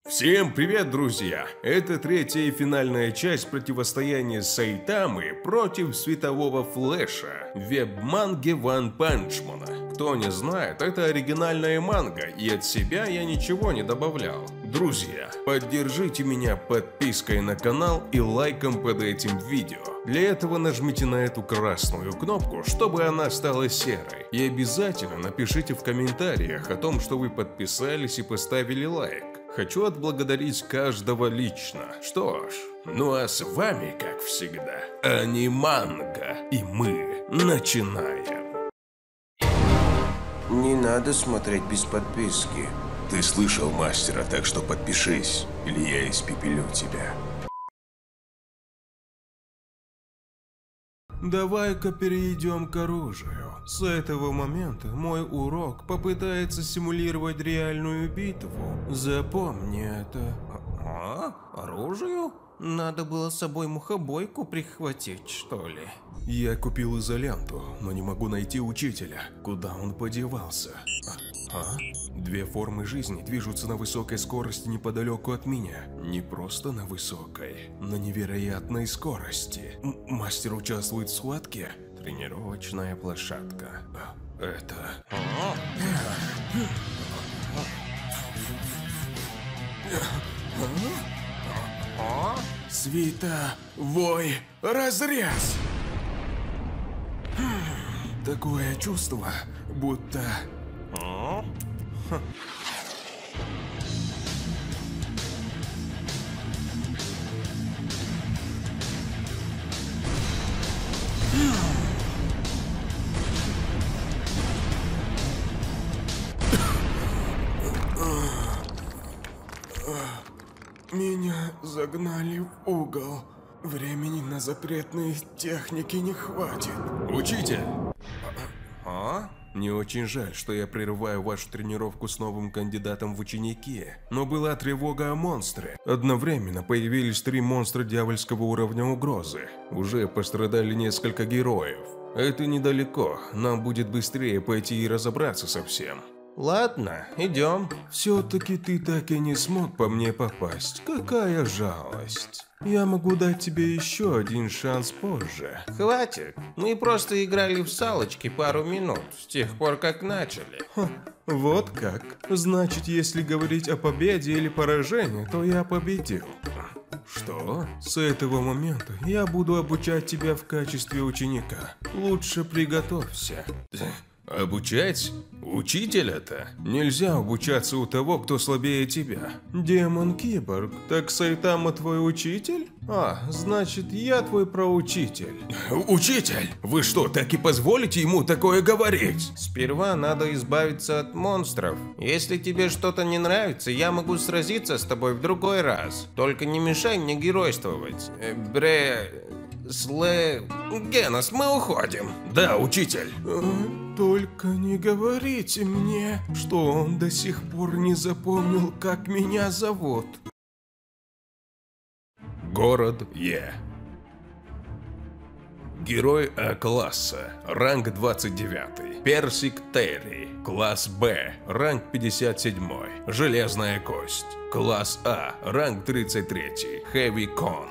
Всем привет, друзья! Это третья и финальная часть противостояния Сайтамы против светового Флэша в веб-манге Ванпанчмана. Кто не знает, это оригинальная манга, и от себя я ничего не добавлял. Друзья, поддержите меня подпиской на канал и лайком под этим видео. Для этого нажмите на эту красную кнопку, чтобы она стала серой. И обязательно напишите в комментариях о том, что вы подписались и поставили лайк. Хочу отблагодарить каждого лично. Что ж, ну а с вами, как всегда, Аниманга, и мы начинаем. Не надо смотреть без подписки. Ты слышал мастера, так что подпишись, или я испепелю тебя. Давай-ка перейдем к оружию. С этого момента мой урок попытается симулировать реальную битву. Запомни это. Оружию? Надо было с собой мухобойку прихватить, что ли? Я купил изоленту, но не могу найти учителя. Куда он подевался? Две формы жизни движутся на высокой скорости неподалеку от меня. Не просто на высокой, на невероятной скорости. Мастер участвует в схватке? Тренировочная площадка. Это... Световой разрез! Такое чувство, будто... Меня загнали в угол. Времени на запретные техники не хватит. Учитель! Мне очень жаль, что я прерываю вашу тренировку с новым кандидатом в ученики, но была тревога о монстре. Одновременно появились 3 монстра дьявольского уровня угрозы. Уже пострадали несколько героев. Это недалеко, нам будет быстрее пойти и разобраться со всем. Ладно, идем. Все-таки ты так и не смог по мне попасть. Какая жалость. Я могу дать тебе еще один шанс позже. Хватит. Мы просто играли в салочки пару минут, с тех пор как начали. Вот как. Значит, если говорить о победе или поражении, то я победил. Что? С этого момента я буду обучать тебя в качестве ученика. Лучше приготовься. Обучать? Учитель это? Нельзя обучаться у того, кто слабее тебя. Демон-киборг, так Сайтама твой учитель? Значит, я твой проучитель. Учитель? Вы что, так и позволите ему такое говорить? Сперва надо избавиться от монстров. Если тебе что-то не нравится, я могу сразиться с тобой в другой раз. Только не мешай мне геройствовать. Генос, мы уходим. Да, учитель. Только не говорите мне, что он до сих пор не запомнил, как меня зовут. Город Е. Герой А-класса, ранг 29. Персик Терри, класс Б, ранг 57. Железная кость. Класс А, ранг 33. Хэви Конг.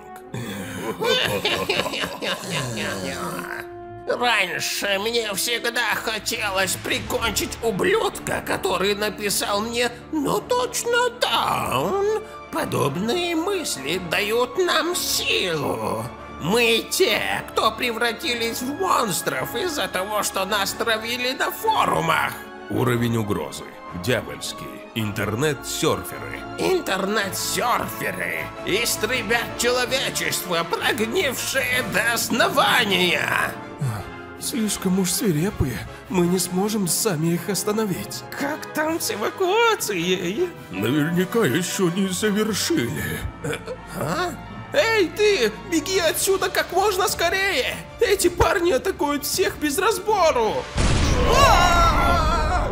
Раньше мне всегда хотелось прикончить ублюдка, который написал мне «Ну точно даун». Подобные мысли дают нам силу. Мы те, кто превратились в монстров из-за того, что нас травили на форумах. Уровень угрозы. Дьявольский. Интернет-серферы. Интернет-серферы истребят человечество, прогнившее до основания. Слишком уж свирепые. Мы не сможем сами их остановить. Как там с эвакуацией? Наверняка еще не завершили. Эй, ты! Беги отсюда как можно скорее! Эти парни атакуют всех без разбору!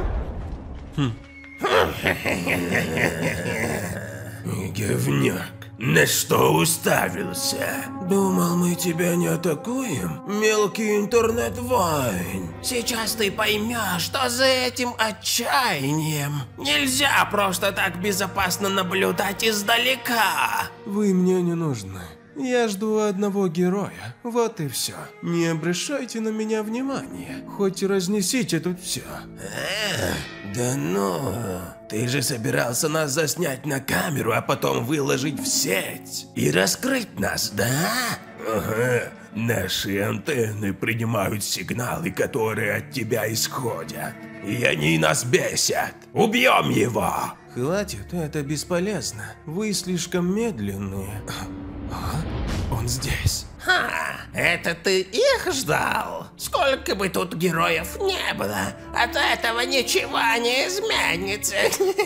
Говняк. На что уставился? Думал, мы тебя не атакуем? Мелкий интернет-вайн. Сейчас ты поймешь, что за этим отчаянием нельзя просто так безопасно наблюдать издалека. Вы мне не нужны. Я жду одного героя, вот и все. Не обращайте на меня внимания, хоть и разнесите тут все. Да ну, ты же собирался нас заснять на камеру, а потом выложить в сеть и раскрыть нас, да? Ага, наши антенны принимают сигналы, которые от тебя исходят, и они нас бесят. Убьем его! Хватит, это бесполезно. Вы слишком медленные. Он здесь. Ха, это ты их ждал? Сколько бы тут героев не было, от этого ничего не изменится.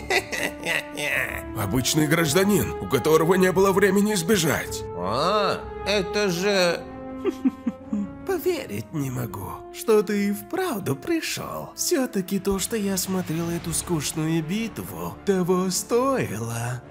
Обычный гражданин, у которого не было времени сбежать. Это же... Поверить не могу, что ты и вправду пришел. Все-таки то, что я смотрел эту скучную битву, того стоило.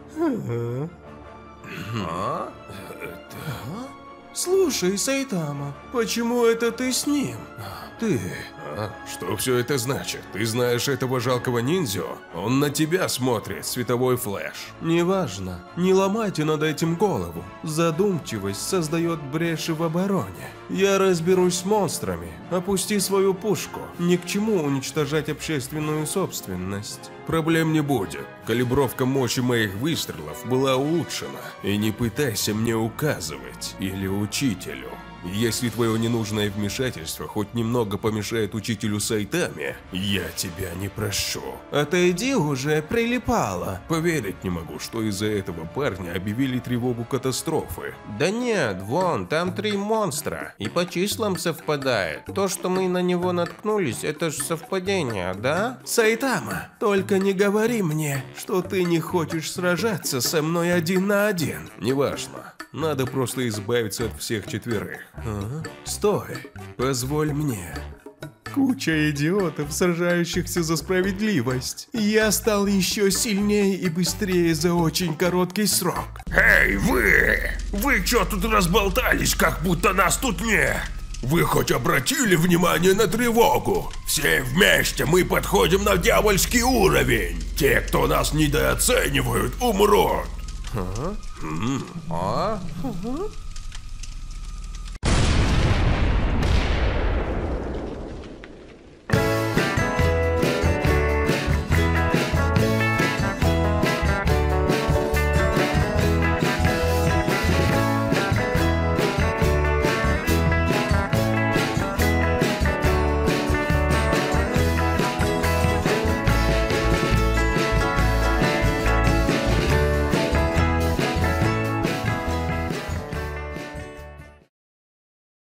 Слушай, Сайтама, почему это ты с ним? Ты... Что все это значит? Ты знаешь этого жалкого ниндзю? Он на тебя смотрит, световой флэш. Неважно, не ломайте над этим голову. Задумчивость создает бреши в обороне. Я разберусь с монстрами. Опусти свою пушку. Ни к чему уничтожать общественную собственность. Проблем не будет. Калибровка мощи моих выстрелов была улучшена. И не пытайся мне указывать или учителю. Если твое ненужное вмешательство хоть немного помешает учителю Сайтаме, я тебя не прощу. Отойди уже, прилипало. Поверить не могу, что из-за этого парня объявили тревогу катастрофы. Да нет, вон, там 3 монстра. И по числам совпадает. То, что мы на него наткнулись, это же совпадение, да? Сайтама, только не говори мне, что ты не хочешь сражаться со мной 1 на 1. Неважно. Надо просто избавиться от всех 4. Стой, позволь мне. Куча идиотов, сражающихся за справедливость. Я стал еще сильнее и быстрее за очень короткий срок. Эй, вы! Вы чё тут разболтались, как будто нас тут нет? Вы хоть обратили внимание на тревогу? Все вместе мы подходим на дьявольский уровень. Те, кто нас недооценивают, умрут.